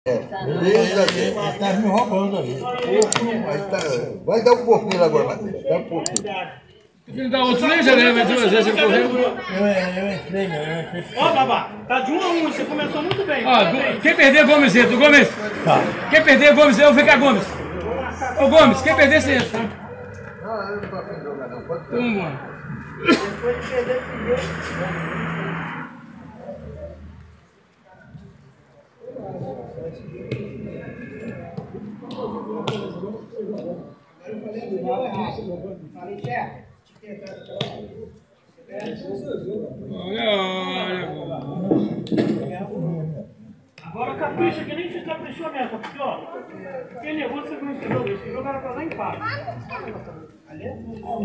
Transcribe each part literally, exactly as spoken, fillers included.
É, beleza, gente. Ele tá me roubando ali. Mas tá, vai dar um pouquinho agora, Matheus. Dá um pouquinho. Ele dá outro nem já lembra duas vezes ele correu. Eu, eu entrei, não, eu entrei. Ó, Babá, tá de um a um, você começou muito bem. Ó, quem perder é Gomes entra. Gomes. Tá. Quem perder é Gomes, eu vou ficar Gomes. Ô Gomes, quem perder você entra, tá? Não, eu não tô afim de jogar não. Pode Então, vamos lá. Depois de perder primeiro. Falei certo. Olha, olha. Agora capricha que nem você caprichou nessa, porque ó, fiquei nervoso você viu esse jogo, esse jogo era pra dar empate. Ali é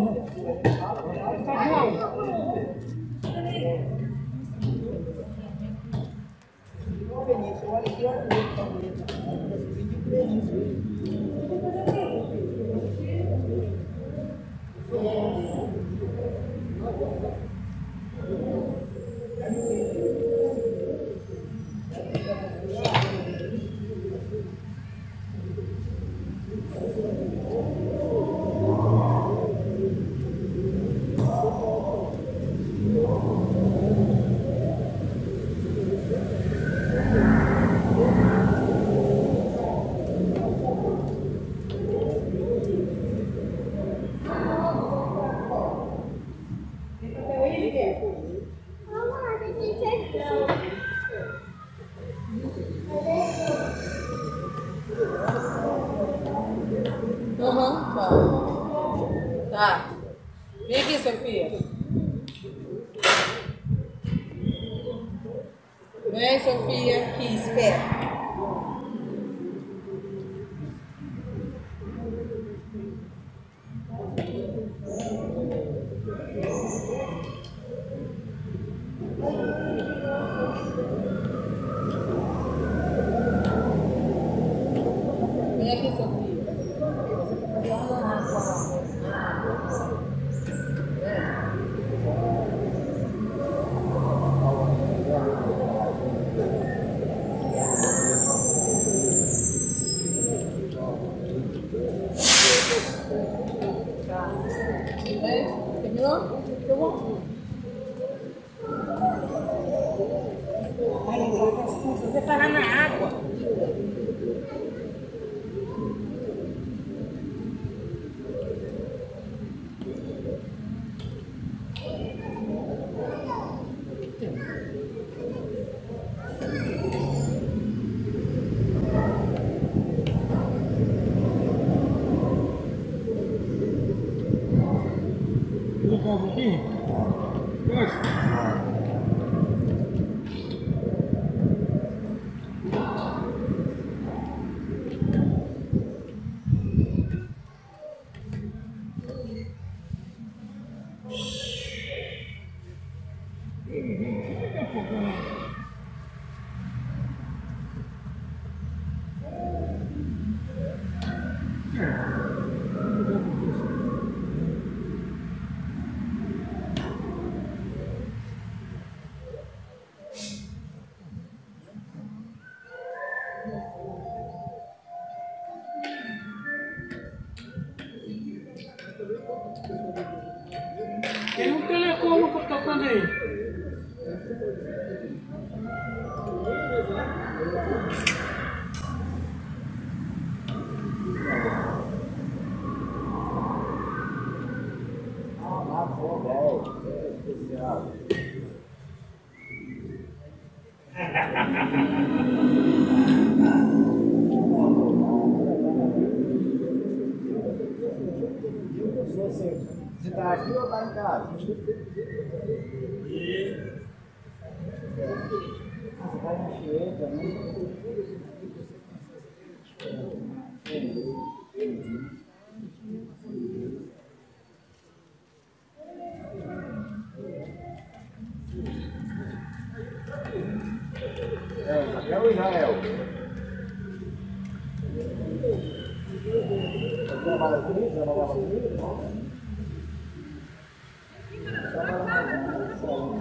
tá de um a um. Aham, tá. Tá. Vem aqui, Sofia. Vem, Sofia. Aqui, espera. Vem aqui, Sofia. Terminou? Então vamos. Você parar na água. Colocar um pouquinho? Gosto. Daqui a pouco, né? Tem um telecom tocando aí. Você tá aqui ou tá em casa? Você vai mexer também? É, Israel ou Israel? Você trabalha aqui? Trabalhava aqui? Trabalha aqui.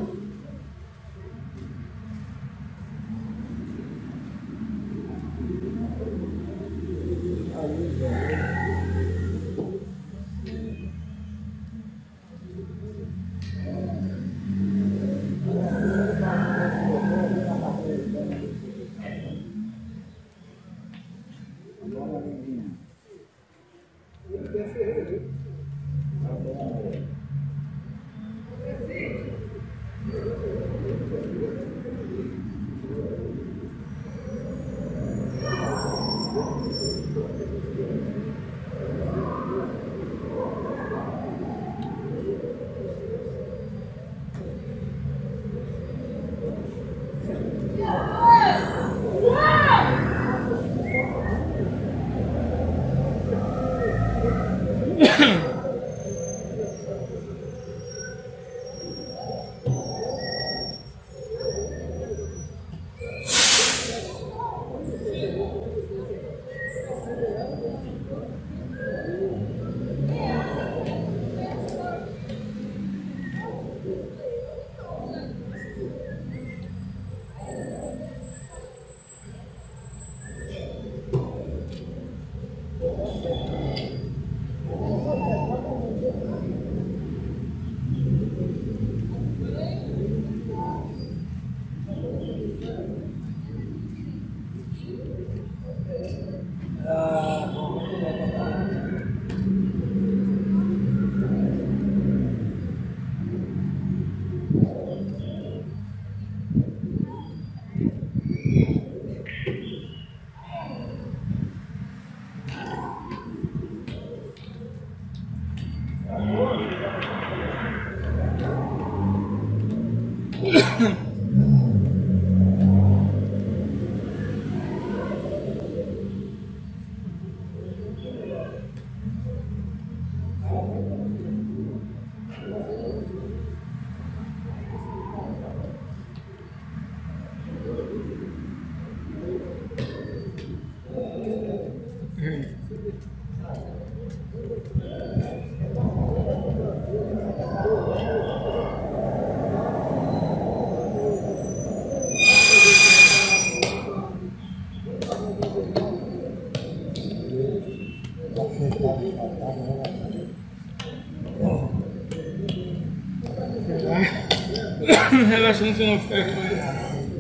Relaxa, não se não ferro.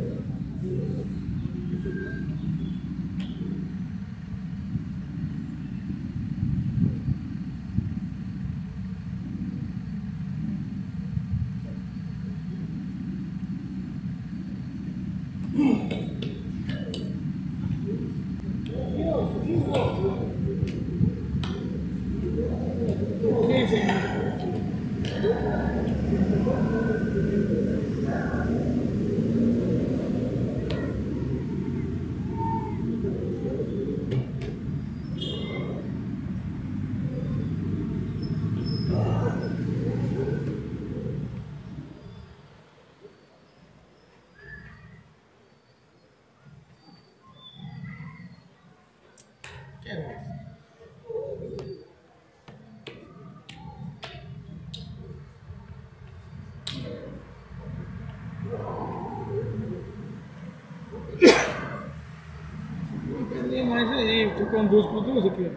Mais aí, tô com duas por duas aqui.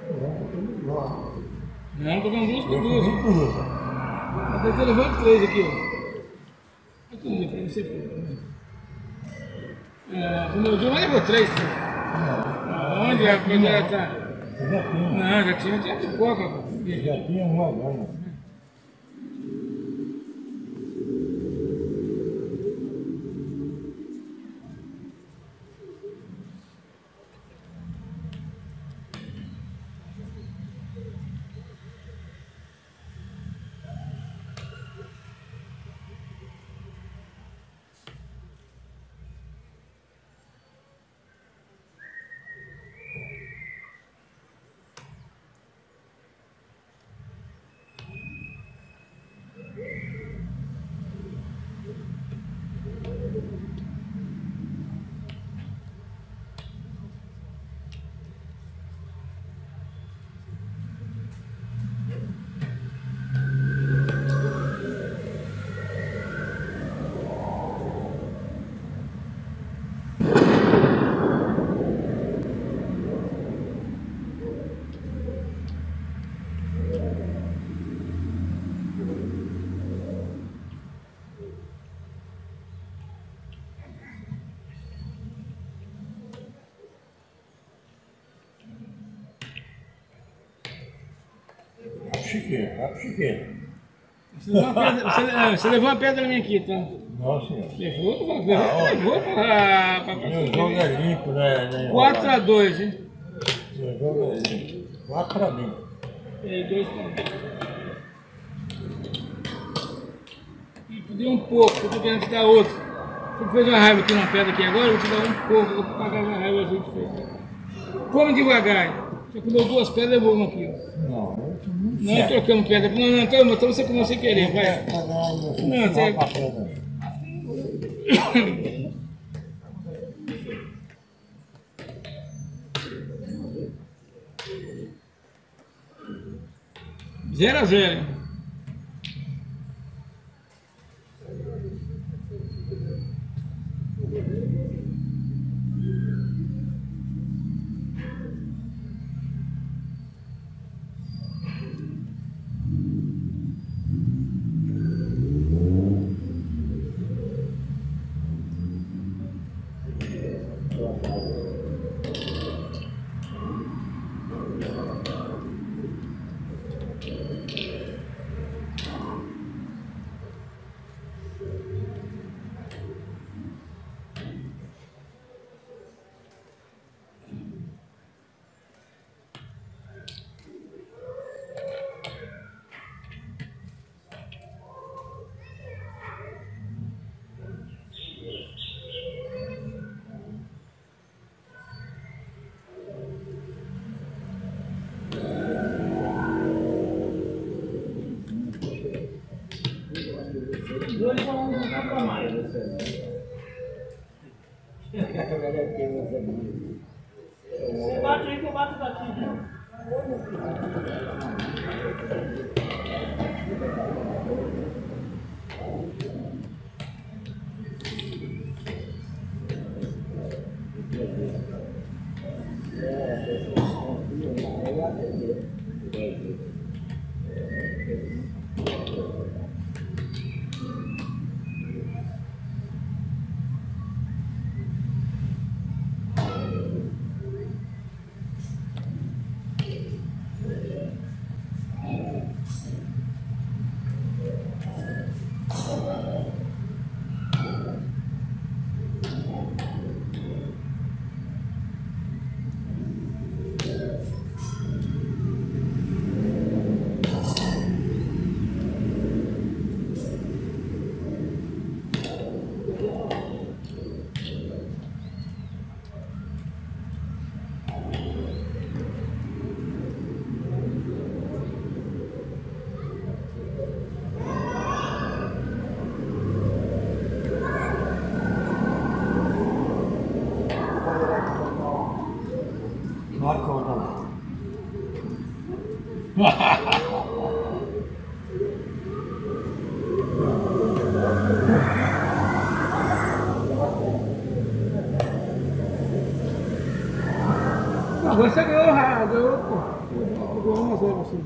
Não, tô com duas por duas. Eu tô levando três aqui, ó. Olha tudo aqui, não sei por. É, o meu dia levou três. Onde é? Quando ela tá? Não, já tinha, tinha de pouco. Já tinha uma grana. Chiqueiro, vai pro chiqueiro. Você levou uma pedra, você, ah, você levou uma pedra minha aqui, tá? Nossa senhora. Levou? Levou, ah, levou pra... pra, pra Meu jogo é limpo, né? quatro a dois, hein? Meu jogo é limpo. quatro a mim. E dois pra... Deu um pouco, eu tô querendo te dar outro. Você fez uma raiva aqui na pedra aqui agora, eu vou te dar um pouco, eu vou pagar uma raiva que a gente fez. Come devagar. Você comeu duas pedras, levou uma aqui, ó. Não, Não, trocamos pedra. Não, não, então, então você comeu sem querer, vai. Não, você... Zero a zero. Dois para um, não para mais. Você bate aí que eu bato daqui, viu? É, Marca outra. Agora você ganhou, ganhou, pô. Ganhou uma zero assim.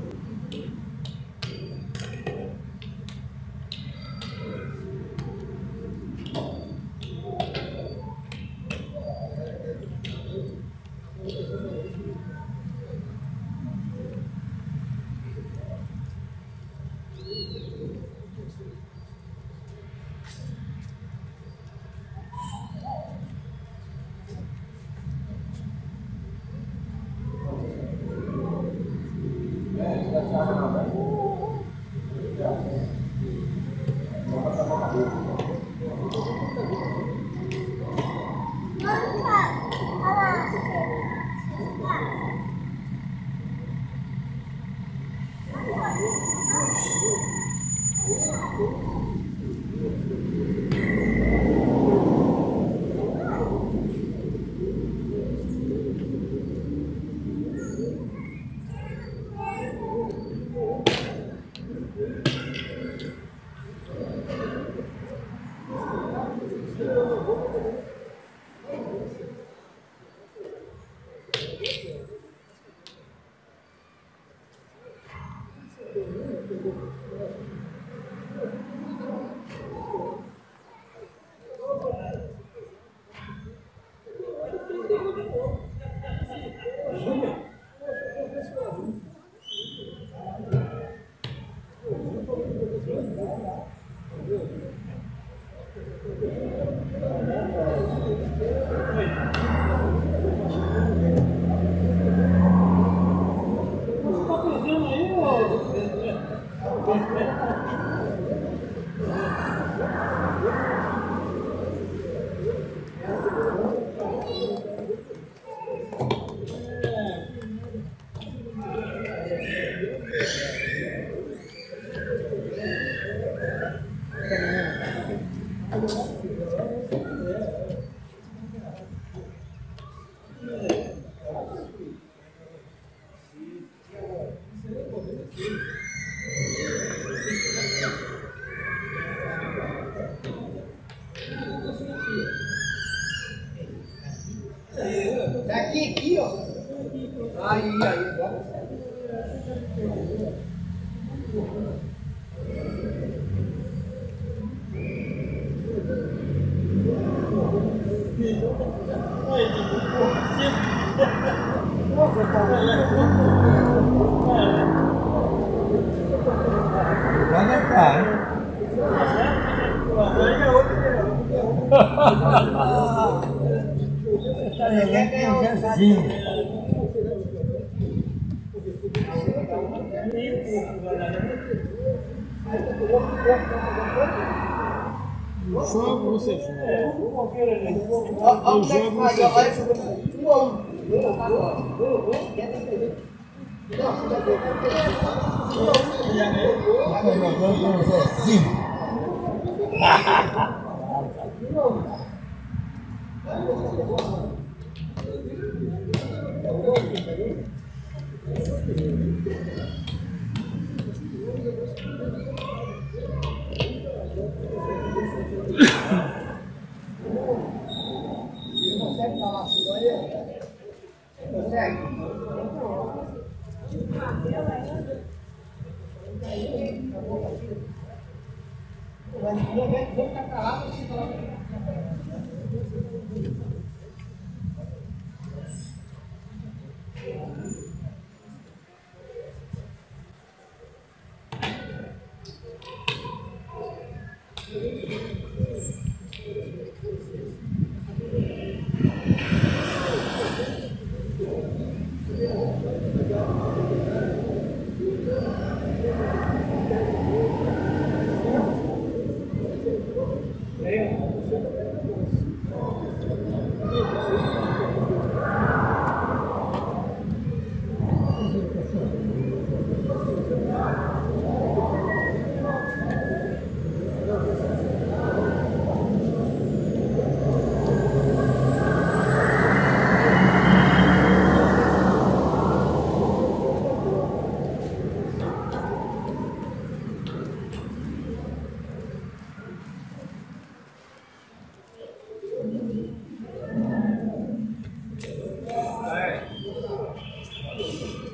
Daqui, aqui, ó. Aí, aí, bora. Vai entrar, hein? Tá jogando assim. Eu jogo, você joga. Eu jogo, você joga. Tá jogando com Zezinho.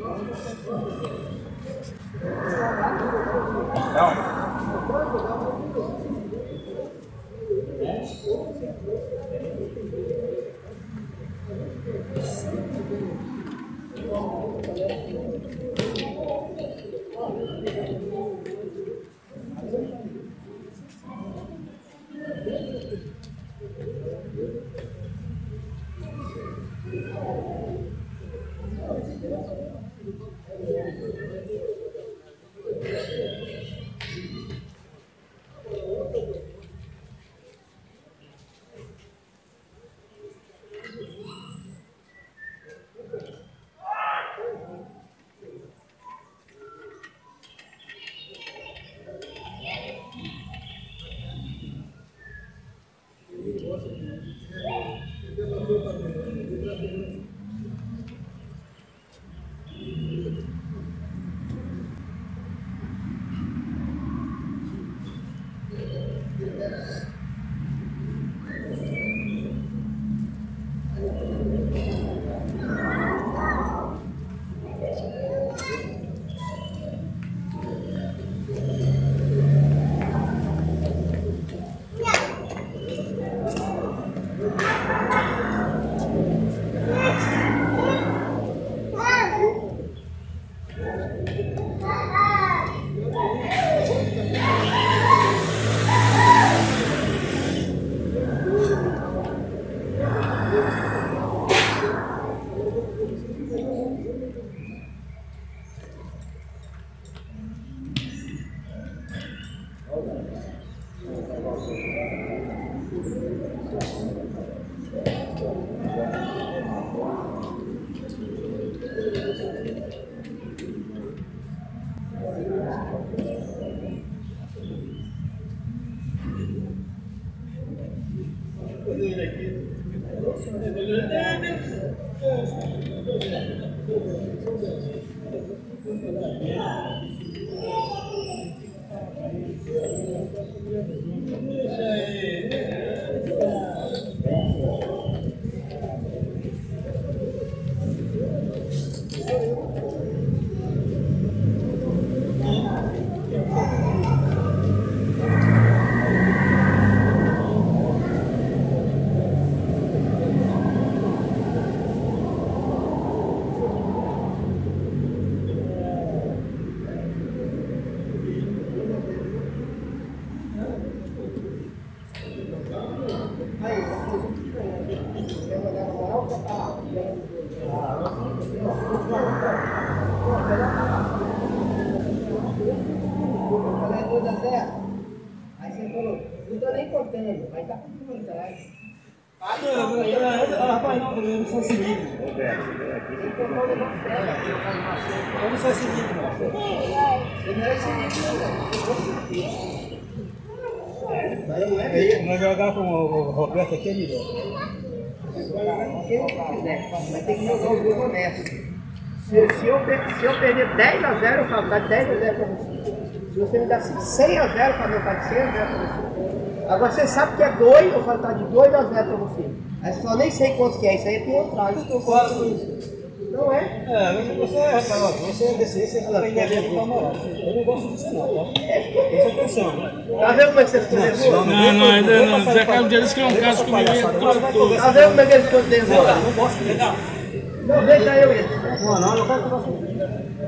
Aí você falou, não tô nem cortando, vai estar tudo por trás. Rapaz, não, eu não sou seguido. Eu não sou seguido, não. Nós jogar com o Roberto aqui é melhor. Vai ter que jogar o jogo honesto. Se, se, eu, se eu perder dez a zero, eu falo, dá dez a zero para você. Se você me dá cem a zero, eu falo, não, tá de cem a zero para você. Agora você sabe que é dois, eu falo, tá de dois a zero para você. Aí você fala, nem sei quanto que é, isso aí é pilotragem. Eu faço isso. Não é? É, mas você é, rapaz, você é desse, você fala que é do camarada. Eu não gosto disso não, tá? Essa é atenção, né? Tá vendo como é que você ficou nervoso? Não, não, ainda não. Zé Carlos dia disse que é um caso comigo. Tá vendo como é que ele ficou nervoso? Não gosto de legal. Não, deixa eu ir. Não, não, eu quero conversar com você.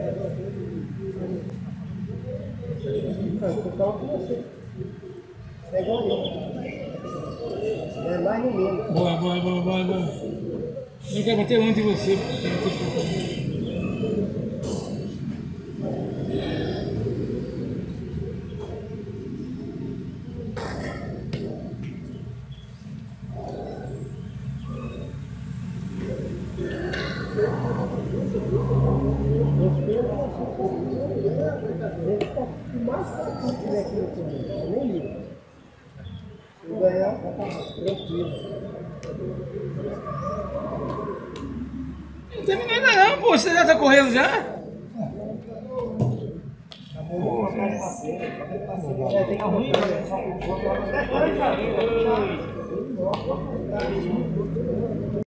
Eu falo com você. É igual eu. Não é mais nem menos. Boa, boa, boa, boa, boa. Eu quero bater muito em você. O mais fácil que tiver aqui no comigo, eu nem ligo. Se eu ganhar, vai estar tranquilo. Não terminou ainda não, pô. Você já tá correndo já? É, tem que